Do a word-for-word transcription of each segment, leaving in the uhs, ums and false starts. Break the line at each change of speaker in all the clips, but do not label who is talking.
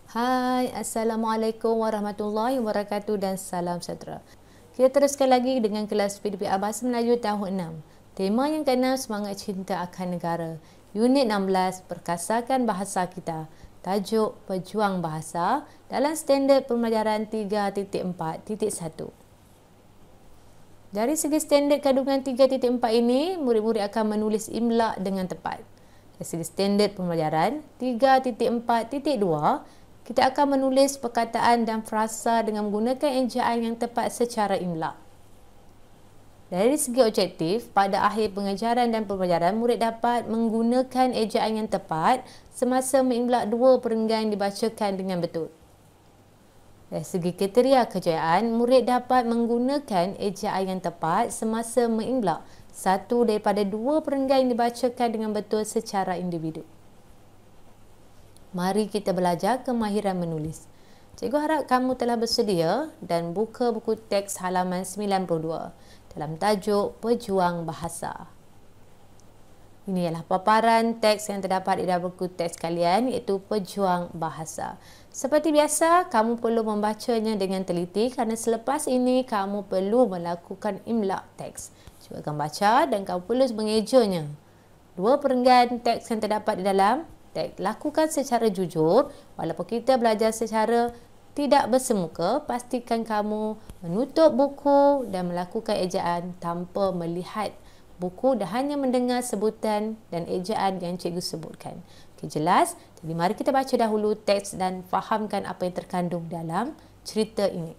Hai, Assalamualaikum warahmatullahi wabarakatuh dan salam sejahtera. Kita teruskan lagi dengan kelas PdPr Bahasa Melayu tahun enam. Tema yang keenam, semangat cinta akan negara. Unit enam belas, perkasakan bahasa kita. Tajuk Pejuang Bahasa dalam Standard Pembelajaran tiga titik empat titik satu. Dari segi Standard Kandungan tiga titik empat ini, murid-murid akan menulis imla dengan tepat. Dari segi Standard Pembelajaran tiga titik empat titik dua, kita akan menulis perkataan dan frasa dengan menggunakan ejaan yang tepat secara imla. Dari segi objektif, pada akhir pengajaran dan pembelajaran, murid dapat menggunakan ejaan yang tepat semasa mengimla dua perenggan dibacakan dengan betul. Dari segi kriteria kejayaan, murid dapat menggunakan ejaan yang tepat semasa mengimla satu daripada dua perenggan yang dibacakan dengan betul secara individu. Mari kita belajar kemahiran menulis. Cikgu harap kamu telah bersedia dan buka buku teks halaman sembilan puluh dua dalam tajuk Pejuang Bahasa. Ini ialah paparan teks yang terdapat di dalam buku teks kalian, iaitu Pejuang Bahasa. Seperti biasa, kamu perlu membacanya dengan teliti kerana selepas ini kamu perlu melakukan imla teks. Cuba akan baca dan kamu perlu mengejanya. Dua perenggan teks yang terdapat di dalam teks. Lakukan secara jujur. Walaupun kita belajar secara tidak bersemuka, pastikan kamu menutup buku dan melakukan ejaan tanpa melihat buku dan hanya mendengar sebutan dan ejaan yang cikgu sebutkan. Okey, jelas? Jadi mari kita baca dahulu teks dan fahamkan apa yang terkandung dalam cerita ini.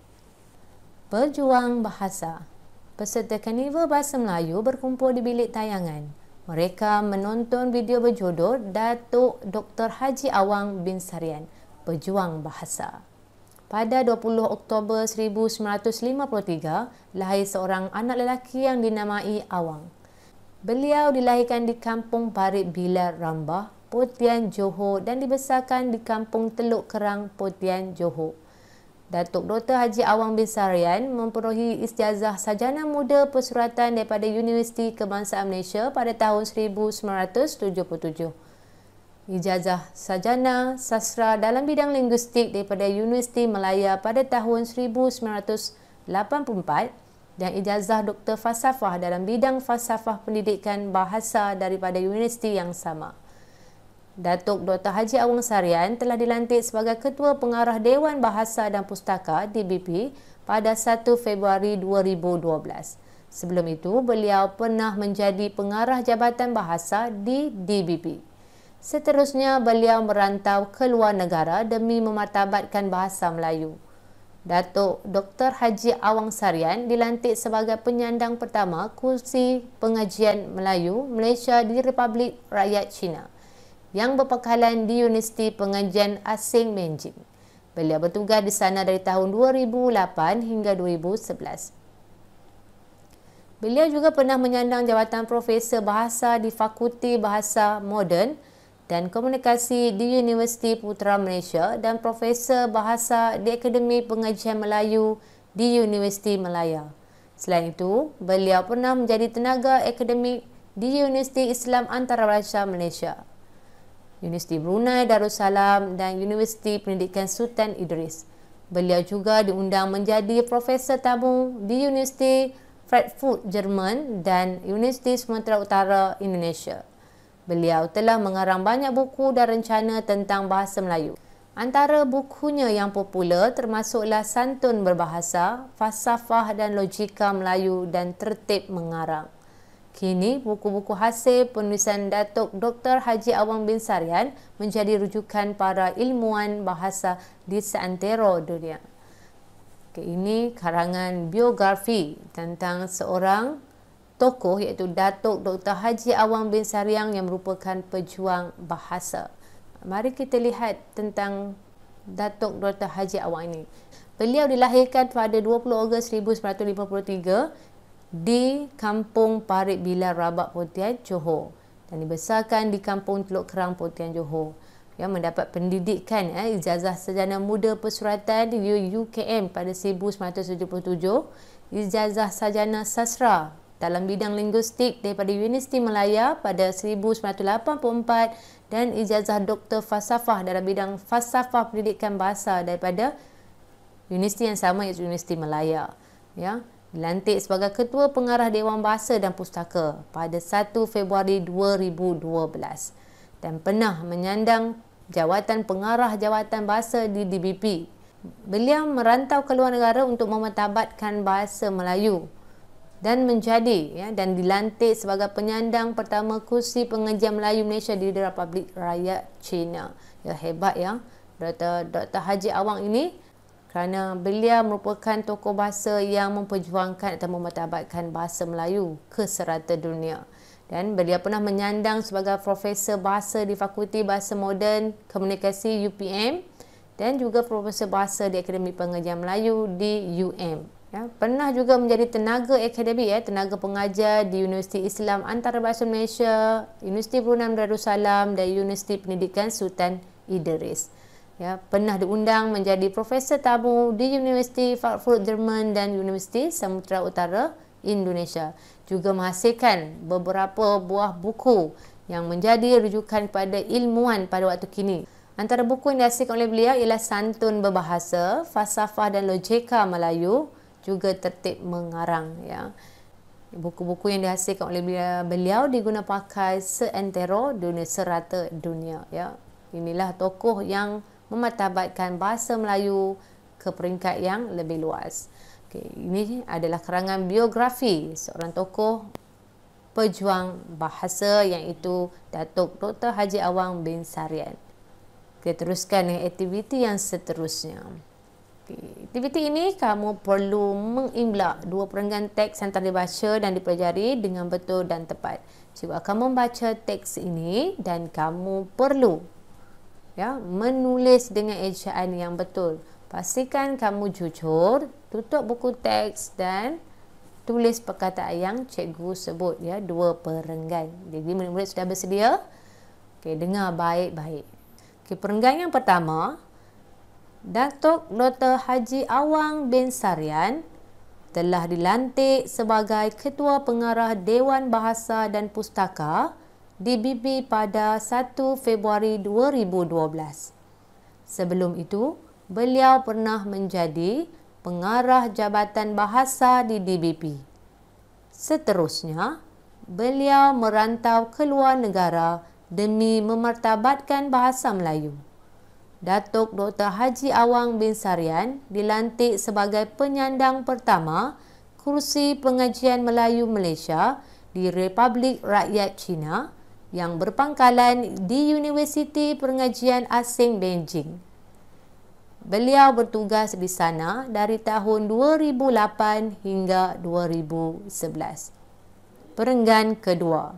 Pejuang Bahasa. Peserta Karnival Bahasa Melayu berkumpul di bilik tayangan. Mereka menonton video berjudul Datuk Doktor Haji Awang bin Sarian, Pejuang Bahasa. Pada dua puluh Oktober seribu sembilan ratus lima puluh tiga, lahir seorang anak lelaki yang dinamai Awang. Beliau dilahirkan di Kampung Parit Bilar Rambah, Pontian, Johor dan dibesarkan di Kampung Teluk Kerang, Pontian, Johor. Datuk Doktor Haji Awang bin Sarian memperolehi ijazah sarjana muda persuratan daripada Universiti Kebangsaan Malaysia pada tahun seribu sembilan ratus tujuh puluh tujuh. Ijazah sarjana sastra dalam bidang linguistik daripada Universiti Melayu pada tahun seribu sembilan ratus lapan puluh empat dan ijazah doktor falsafah dalam bidang falsafah pendidikan bahasa daripada universiti yang sama. Datuk Doktor Haji Awang Sarian telah dilantik sebagai Ketua Pengarah Dewan Bahasa dan Pustaka D B P pada satu Februari dua ribu dua belas. Sebelum itu, beliau pernah menjadi Pengarah Jabatan Bahasa di D B P. Seterusnya, beliau merantau ke luar negara demi memartabatkan bahasa Melayu. Datuk Doktor Haji Awang Sarian dilantik sebagai penyandang pertama kursi pengajian Melayu Malaysia di Republik Rakyat China yang berpangkalan di Universiti Pengajian Asing Beijing. Beliau bertugas di sana dari tahun dua ribu lapan hingga dua ribu sebelas. Beliau juga pernah menyandang jabatan Profesor Bahasa di Fakulti Bahasa Moden dan Komunikasi di Universiti Putra Malaysia dan Profesor Bahasa di Akademi Pengajian Melayu di Universiti Malaya. Selain itu, beliau pernah menjadi tenaga akademik di Universiti Islam Antarabangsa Malaysia, Universiti Brunei Darussalam dan Universiti Pendidikan Sultan Idris. Beliau juga diundang menjadi Profesor Tamu di Universiti Frankfurt, Jerman dan Universiti Sumatera Utara, Indonesia. Beliau telah mengarang banyak buku dan rencana tentang bahasa Melayu. Antara bukunya yang popular termasuklah Santun Berbahasa, Falsafah dan Logika Melayu dan Tertib Mengarang. Kini, buku-buku hasil penulisan Datuk Doktor Haji Awang bin Sarian menjadi rujukan para ilmuwan bahasa di seantero dunia. Okay, ini karangan biografi tentang seorang tokoh iaitu Datuk Doktor Haji Awang bin Sarian yang merupakan pejuang bahasa. Mari kita lihat tentang Datuk Doktor Haji Awang ini. Beliau dilahirkan pada dua puluh Ogos seribu sembilan ratus lima puluh tiga di Kampung Parit Bilar Rabak, Pontian, Johor dan dibesarkan di Kampung Teluk Kerang, Pontian, Johor. Yang mendapat pendidikan eh, ijazah sarjana muda persuratan di U K M pada seribu sembilan ratus tujuh puluh tujuh, ijazah sarjana sastra dalam bidang linguistik daripada Universiti Malaya pada seribu sembilan ratus lapan puluh empat dan ijazah Doktor Falsafah dalam bidang Falsafah Pendidikan Bahasa daripada universiti yang sama, iaitu Universiti Malaya. Ya, dilantik sebagai Ketua Pengarah Dewan Bahasa dan Pustaka pada satu Februari dua ribu dua belas dan pernah menyandang jawatan Pengarah Jawatan Bahasa di D B P. Beliau merantau ke luar negara untuk memertabatkan bahasa Melayu dan menjadi ya, dan dilantik sebagai penyandang pertama kursi pengajian Melayu Malaysia di Republik Rakyat China. Ya, hebat ya Doktor Doktor Haji Awang ini, kerana beliau merupakan tokoh bahasa yang memperjuangkan atau memertabatkan bahasa Melayu ke serata dunia. Dan beliau pernah menyandang sebagai Profesor Bahasa di Fakulti Bahasa Moden Komunikasi U P M dan juga Profesor Bahasa di Akademi Pengajian Melayu di U M. Ya, pernah juga menjadi tenaga akademik, ya, tenaga pengajar di Universiti Islam Antarabangsa Malaysia, Universiti Brunei Darussalam dan Universiti Pendidikan Sultan Idris. Ya, pernah diundang menjadi Profesor Tamu di Universiti Frankfurt Jerman dan Universiti Samudra Utara Indonesia. Juga menghasilkan beberapa buah buku yang menjadi rujukan kepada ilmuwan pada waktu kini. Antara buku yang dihasilkan oleh beliau ialah Santun Berbahasa, Falsafah dan Logika Melayu, juga Tertib Mengarang. Ya. Buku-buku yang dihasilkan oleh beliau, beliau diguna pakai seantero dunia, serata dunia. Ya. Inilah tokoh yang memartabatkan bahasa Melayu ke peringkat yang lebih luas. Okay, ini adalah karangan biografi seorang tokoh pejuang bahasa, iaitu Datuk Doktor Haji Awang bin Sarian. Kita teruskan dengan aktiviti yang seterusnya. Okay, aktiviti ini kamu perlu mengimlak dua perenggan teks yang telah dibaca dan dipelajari dengan betul dan tepat. Cikgu akan membaca teks ini dan kamu perlu ya, menulis dengan ejaan yang betul. Pastikan kamu jujur, tutup buku teks dan tulis perkataan yang cikgu sebut, ya, dua perenggan. Jadi murid-murid sudah bersedia? Okey, dengar baik-baik. Okey, perenggan yang pertama, Datuk Doktor Haji Awang bin Sarian telah dilantik sebagai Ketua Pengarah Dewan Bahasa dan Pustaka D B P pada satu Februari dua ribu dua belas. Sebelum itu, beliau pernah menjadi Pengarah Jabatan Bahasa di D B P. Seterusnya, beliau merantau ke luar negara demi memartabatkan bahasa Melayu. Datuk Doktor Haji Awang bin Sarian dilantik sebagai penyandang pertama kursi pengajian Melayu Malaysia di Republik Rakyat China yang berpangkalan di Universiti Pengajian Asing Beijing. Beliau bertugas di sana dari tahun dua ribu lapan hingga dua ribu sebelas. Perenggan kedua.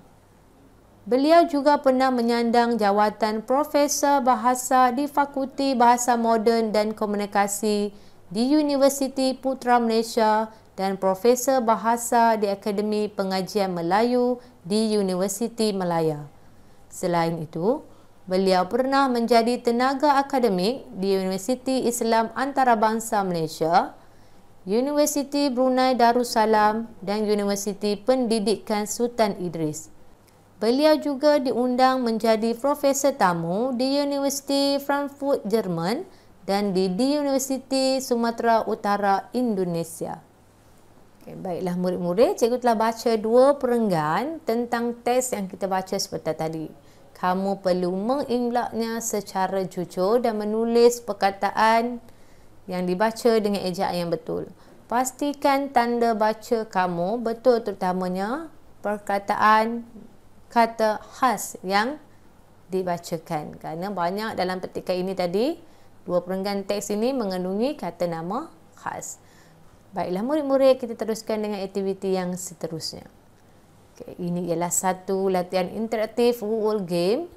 Beliau juga pernah menyandang jawatan Profesor Bahasa di Fakulti Bahasa Moden dan Komunikasi di Universiti Putra Malaysia dan Profesor Bahasa di Akademi Pengajian Melayu di Universiti Malaya. Selain itu, beliau pernah menjadi tenaga akademik di Universiti Islam Antarabangsa Malaysia, Universiti Brunei Darussalam dan Universiti Pendidikan Sultan Idris. Beliau juga diundang menjadi Profesor Tamu di Universiti Frankfurt Jerman dan di, di Universiti Sumatera Utara Indonesia. Okay, baiklah murid-murid, cikgu telah baca dua perenggan tentang teks yang kita baca seperti tadi. Kamu perlu mengimlaknya secara jujur dan menulis perkataan yang dibaca dengan ejaan yang betul. Pastikan tanda baca kamu betul, terutamanya perkataan kata khas yang dibacakan. Kerana banyak dalam petikan ini tadi, dua perenggan teks ini mengandungi kata nama khas. Baiklah murid-murid, kita teruskan dengan aktiviti yang seterusnya. Okay, ini ialah satu latihan interaktif rule game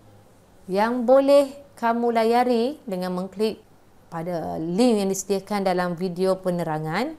yang boleh kamu layari dengan mengklik pada link yang disediakan dalam video penerangan.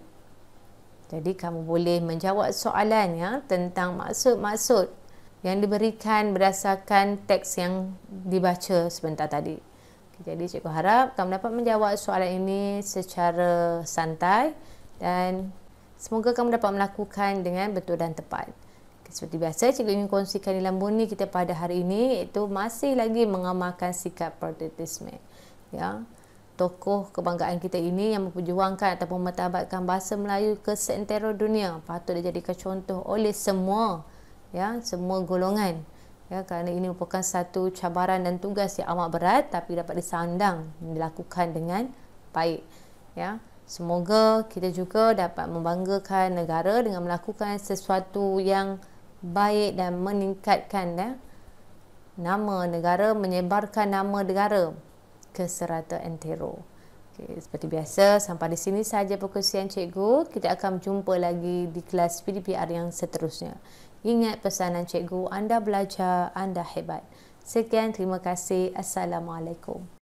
Jadi kamu boleh menjawab soalan ya tentang maksud-maksud yang diberikan berdasarkan teks yang dibaca sebentar tadi. Okay, jadi cikgu harap kamu dapat menjawab soalan ini secara santai dan Semoga kamu dapat melakukan dengan betul dan tepat. Seperti biasa, cikgu ingin kongsikan nilai murni kita pada hari ini, iaitu masih lagi mengamalkan sikap patriotisme. Ya, tokoh kebanggaan kita ini yang memperjuangkan ataupun menetabatkan bahasa Melayu ke seantero dunia patut dijadikan contoh oleh semua, ya, semua golongan. Ya, kerana ini merupakan satu cabaran dan tugas yang amat berat tapi dapat disandang, dilakukan dengan baik. Ya, semoga kita juga dapat membanggakan negara dengan melakukan sesuatu yang baik dan meningkatkan ya, nama negara, menyebarkan nama negara ke serata antero. Okay, seperti biasa, sampai di sini sahaja perkongsian cikgu. Kita akan jumpa lagi di kelas P D P R yang seterusnya. Ingat pesanan cikgu, anda belajar, anda hebat. Sekian, terima kasih. Assalamualaikum.